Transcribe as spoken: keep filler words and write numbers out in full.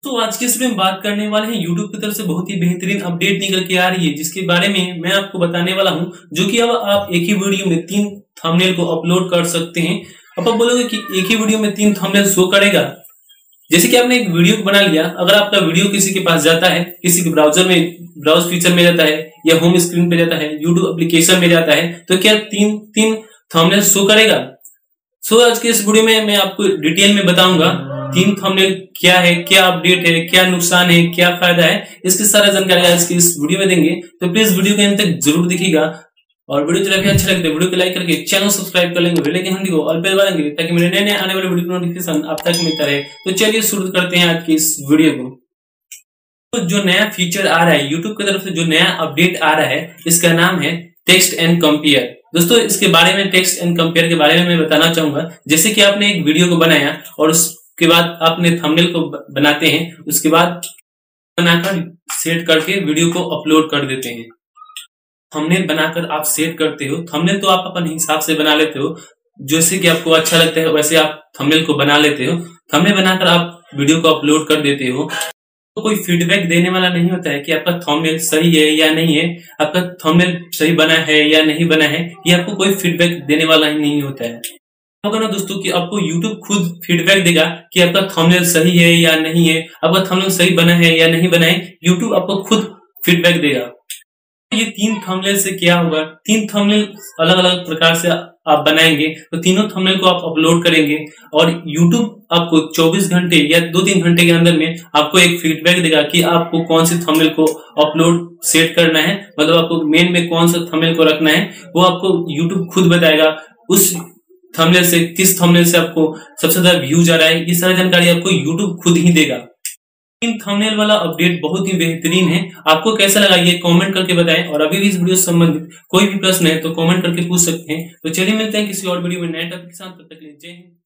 तो आज के इस वीडियो में बात करने वाले हैं यूट्यूब की तरफ से बहुत ही बेहतरीन अपडेट निकल के आ रही है, जिसके बारे में मैं आपको बताने वाला हूं, जो कि अब आप एक ही वीडियो में तीन थंबनेल को अपलोड कर सकते हैं। अब आप बोलोगे कि एक ही वीडियो में तीन थंबनेल शो करेगा। जैसे कि आपने एक वीडियो को बना लिया, अगर आपका वीडियो किसी के पास जाता है, किसी के ब्राउजर में ब्राउज फीचर में जाता है या होम स्क्रीन पे जाता है, यूट्यूब एप्लीकेशन में जाता है, तो क्या तीन तीन थंबनेल शो करेगा? सो आज के इस वीडियो में मैं आपको डिटेल में बताऊंगा तीन थंबनेल क्या है, क्या अपडेट है, क्या नुकसान है, क्या फायदा है, इसकी सारा जानकारी आज की इस वीडियो में देंगे। तो प्लीज वीडियो के अंत तक जरूर देखिएगा और वीडियो चला के अच्छा लगे तो वीडियो को लाइक करके चैनल सब्सक्राइब कर लेंगे, बेल आइकन घंटी को ऑल पे दबा देंगे ताकि मेरे नए नए आने वाले वीडियो का नोटिफिकेशन आप तक मिलता रहे। तो चलिए शुरू करते हैं आज की इस वीडियो को। तो जो नया फीचर आ रहा है यूट्यूब की तरफ से, जो नया अपडेट आ रहा है, इसका नाम है टेक्स्ट एंड कंपेयर। दोस्तों इसके बारे में, टेक्स्ट एंड कंपेयर के बारे में मैं बताना चाहूंगा। जैसे कि आपने एक वीडियो को बनाया और उसके बाद आपने थंबनेल को बनाते हैं, उसके बाद बनाकर सेट करके वीडियो को अपलोड कर देते हैं। थंबनेल बनाकर आप सेट करते हो, थंबनेल तो आप अपने हिसाब से बना लेते हो, जैसे कि आपको अच्छा लगता है वैसे आप थंबनेल को बना लेते हो। थंबनेल बनाकर आप वीडियो को अपलोड कर देते हो। तो कोई फीडबैक देने वाला नहीं होता है कि आपका थंबनेल सही है या नहीं है, आपका थंबनेल सही बना है या नहीं बना है, ये आपको कोई फीडबैक देने वाला ही नहीं होता है। होगा ना दोस्तों कि आपको YouTube खुद फीडबैक देगा कि आपका थंबनेल सही है या नहीं है, आपका थंबनेल सही बना है या नहीं बना है, YouTube आपको खुद फीडबैक देगा। ये तीन थंबनेल से क्या होगा, तीन थंबनेल अलग अलग प्रकार से आप बनाएंगे तो तीनों थंबनेल को आप अपलोड करेंगे और YouTube आपको चौबीस घंटे या दो तीन घंटे के अंदर में आपको एक फीडबैक देगा कि आपको कौन सी थंबनेल को अपलोड सेट करना है, मतलब आपको मेन में कौन सा थंबनेल को रखना है, वो आपको YouTube खुद बताएगा। उस थंबनेल से, किस थंबनेल से आपको सबसे ज्यादा व्यूज आ रहा है, ये सारी जानकारी आपको YouTube खुद ही देगा। इन थंबनेल वाला अपडेट बहुत ही बेहतरीन है। आपको कैसा लगा ये कमेंट करके बताएं और अभी भी इस वीडियो से संबंधित कोई भी प्रश्न है तो कमेंट करके पूछ सकते हैं। तो चलिए मिलते हैं किसी और वीडियो में नए टॉपिक के साथ, तब तक के लिए जय हिंद।